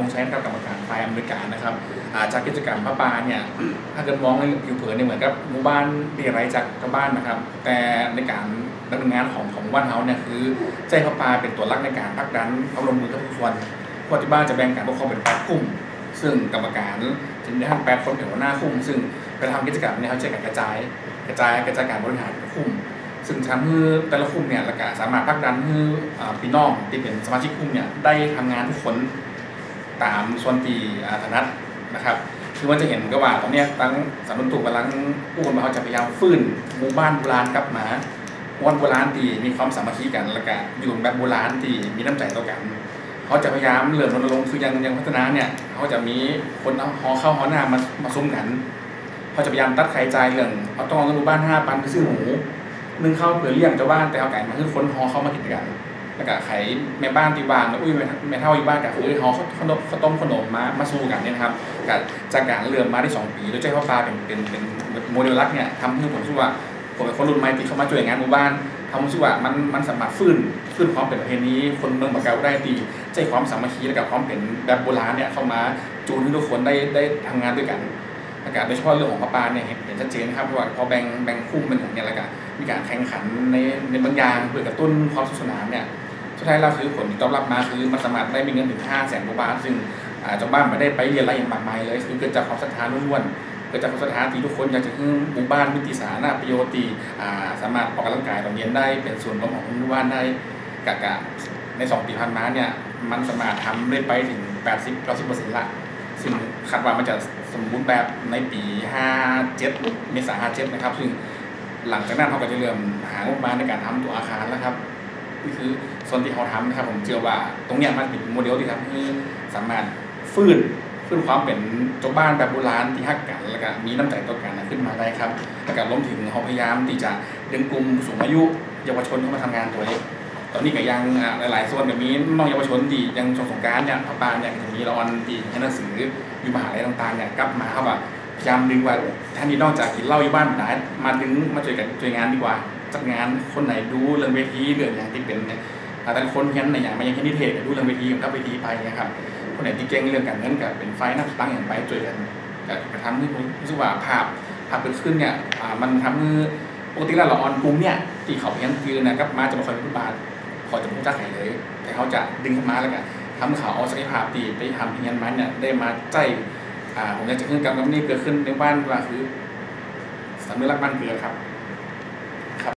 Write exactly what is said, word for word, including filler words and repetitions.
ใช้กับกรรมการฝ่ายอำนวยการนะครับจากกิจกรรมพระปาเนี่ยถ้าเกิดมองในผิวเผินเนี่ยเหมือนกับหมู่บ้านเรียรายจากชาวบ้านนะครับแต่ในการดำเนินงานของของบ้านเฮาเนี่ยคือใจพระปาเป็นตัวหลักในการผลักดันเอาลงมือกับทุกคนเพราะที่บ้านจะแบ่งการปกครองเป็นแปดกลุ่มซึ่งกรรมการจะมีทั้งแปดคนเป็นหัวหน้าคุมซึ่งไปทำกิจกรรมเนี่ยเขาจะกระจายกระจายกระจายการบริหารคุมซึ่งทำให้แต่ละคุมเนี่ยและก็สามารถผลักดันให้พี่น้องที่เป็นสมาชิกคุมเนี่ยได้ทำงานทุกคนตามส่วนที่ถนัดนะครับคือมันจะเห็นก็ว่าตอนนี้ตั้งสำนักถูกกำลังผู้คนเขาจะพยายามฟื้นหมู่บ้านโบราณกลับมาวันโบราณที่มีความสามัคคีกันและก็อยู่แบบโบราณที่มีน้ำใจต่อกันเขาจะพยายามเริ่มรณรงค์คือยังยังพัฒนาเนี่ยเขาจะมีคนเอาหอเข้าหอหน้ามามาซุ้มกันเขาจะพยายามตัดไข่ใจเรื่องเขาต้องเอาเงินหมู่บ้านห้าปันไปซื้อหมูนึ่งเข้าเผื่อเลี้ยงเจ้าบ้านแต่เอาไก่มาคือคนหอเข้ามากินกันแล้วก็ไข่แม่บ้านตีบ้านอุ้ยแม่เท่าอยู่บ้านกับคือหอขนมข้าวต้มขนมมามาสู้กันเนี่ยนะครับกับจากการเริ่มมาได้สองปีโดยใจพ่อปลาเป็นเป็นเป็นโมเดลลักษณ์เนี่ยทำให้ผมรู้ว่าผมเป็นคนรุ่นใหม่ที่เข้ามาช่วยงานหมู่บ้านทำให้รู้ว่ามันมันสามารถฟื้นฟื้นความเป็นประเพณีคนเมืองบางแก้วได้ดีใจความสามัคคีและกับความเป็นแบบโบราณเนี่ยเข้ามาจูนให้ทุกคนได้ได้ทำงานด้วยกันและการโดยเฉพาะเรื่องของพ่อปลาเนี่ยเห็นชัดเจนครับว่าพอแบ่งแบ่งคุ้มเป็นอย่างนี้แล้วกันมีการแข่งขันในในบางอย่างเพื่อกระตุ้นความสนุกสนานเนี่ยสุดท้ายเราคือผลที่ตอบรับมาคือมันสามารถได้มีเงินถึงห้าแสนกว่าบาทซึ่งเจ้าบ้านไม่ได้ไปเรียนอะไรอย่างมากมายเลยคือเกิดจากความศรัทธาล้วนๆเกิดจากความศรัทธาที่ทุกคนอยากจะให้หมู่บ้านมีติสานะประโยชน์ที่สามารถออกกำลังกายต่อเรียนได้เป็นส่วนรวมของหมู่บ้านได้กะกะในสองปีผ่านมาเนี่ยมันสามารถทำได้ไปถึง แปดสิบถึงเก้าสิบเปอร์เซ็นต์ ละซึ่งคาดว่ามันจะสมบูรณ์แบบในปีห้าเจ็ดเมษายนห้าเจ็ดนะครับซึ่งหลังจากนั้นเขาก็จะเริ่มหางบประมาณในการทำตัวอาคารแล้วครับนี่คือส่วนที่เขาทำนะครับผมเชื่อว่าตรงนี้มันเป็นโมเดลที่ทำให้สามารถฟื้นฟื้นความเป็นเจ้าบ้านแบบโบราณที่ฮักกันแล้วก็มีน้ำใจต่อกันขึ้นมาได้ครับแล้วก็รวมถึงเขาพยายามที่จะดึงกลุ่มสูงอายุเยาวชนเข้ามาทำงานตัวเองตอนนี้ก็ยังหลายๆส่วนแบบนี้น้องเยาวชนที่ยังชมสงการเนี่ยพ่อปานเนี่ยจะมีละออนที่ให้หนังสืออยู่มหาลัยต่างๆเนี่ยกลับมาเขาแบบพยายามดึงว่าท่านนี้นอกจากกินเหล้าอยู่บ้านได้มาดึงมาช่วยกันช่วยงานดีกว่าจัดงานคนไหนดูเรื่องเวทีเรื่องอย่างที่เป็นเนี่ยแต่คนเห็นในอย่างมันยังเห็นนิเทศดูเรื่องเวทีกับเวทีไปนะครับคนไหนที่เก่งเรื่องการเงินกับเป็นไฟนักตั้งอย่างไปช่วยกันแต่ทำให้รู้สึกว่าภาพภาพเกิดขึ้นเนี่ยมันทำให้ปกติแล้วเราออนกลุ่มเนี่ยที่เขาเห็นคือนะครับมาจะมาคอยพูดบาทพอจะพูดจ้าไหนเลยแต่เขาจะดึงขึ้นมาแล้วกันทำเขาเอาศักยภาพตีไปทำเงินมันเนี่ยได้มาใจผมอยากจะขึ้นกับนี่เกิดขึ้นในบ้านว่าคือสำนึกรักบ้านเกิดครับ